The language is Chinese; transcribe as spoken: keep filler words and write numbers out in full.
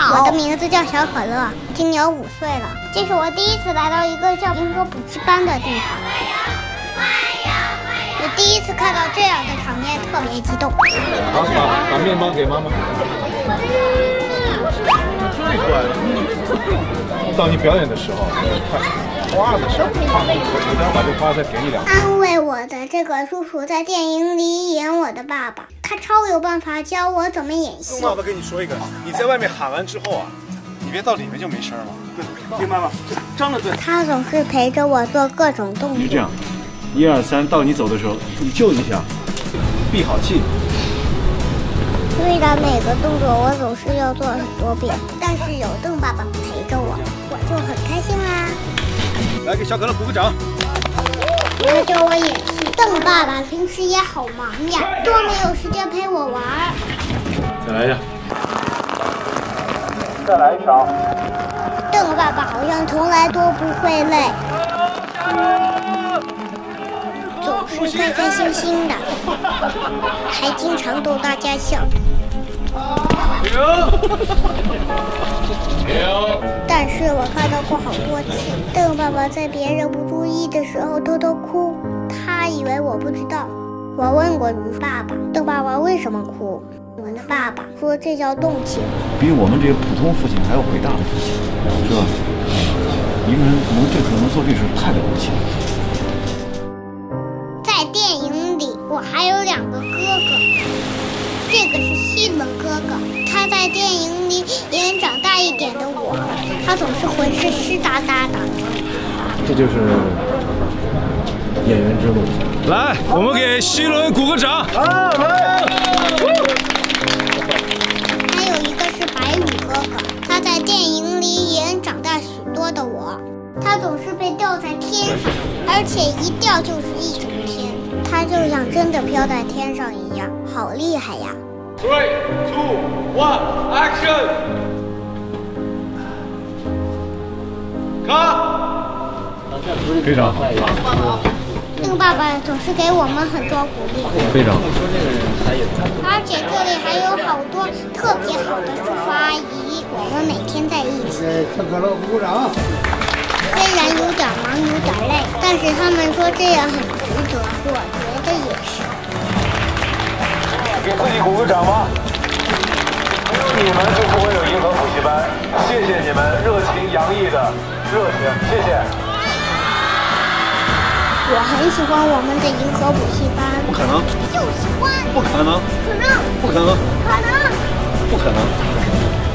好，我的名字叫小可乐，今年五岁了。这是我第一次来到一个叫银河补习班的地方，我第一次看到这样的场面，特别激动。 好，把把面包给妈妈。最乖了。到你表演的时候，快花的时候，我等把这花再给你两。 安慰我的这个叔叔在电影里演我的爸爸，他超有办法教我怎么演戏。 爸爸跟你说一个，你在外面喊完之后啊，你别到里面就没声了。对，听妈妈，张着嘴。 他总是陪着我做各种动作。 就这样，一二三，到你走的时候，你就一下，闭好气。 虽然每个动作我总是要做很多遍，但是有邓爸爸陪着我，我就很开心啦。 来，给小可乐鼓个掌。 他教我演戏，邓爸爸平时也好忙呀，多没有时间陪我玩。 再来一下。 再来一条。 邓爸爸好像从来都不会累，总是开开心心的，还经常逗大家笑。但是我看到过好多次，邓爸爸在别人不注意的时候偷偷哭，他以为我不知道。我问过爸爸，邓爸爸为什么哭？我的爸爸说这叫动情， 比我们这些普通父亲还要伟大的父亲，是吧？一个人能这可能做这事太了不起了。 在电影里，我还有两个哥哥，这个是西伦哥哥，他在电影里演长大一点的我，他总是浑身湿哒哒的。 这就是演员之路。来，我们给西伦鼓个掌。啊，来！ 还有一个是白羽哥哥，他在电影里演长大许多的我，他总是被吊在天上，而且一吊就是一整天，他就像真的飘在天上一样，好厉害呀！ Three, two, one, action！ 卡！ 非常好。 邓爸爸总是给我们很多鼓励， 非常好。 而且这里还有好多特别好的叔叔阿姨，我们每天在一起。 小可乐鼓掌。 虽然有点忙有点累，但是他们说这样很值得，我觉得也是。 给自己鼓个掌吧！没有你们就不会有银河补习班，谢谢你们热情洋溢的热情，谢谢。 我很喜欢我们的银河补习班。 不可能。 就喜欢。 不可能。 可能。 不可能。 可能。 不可能。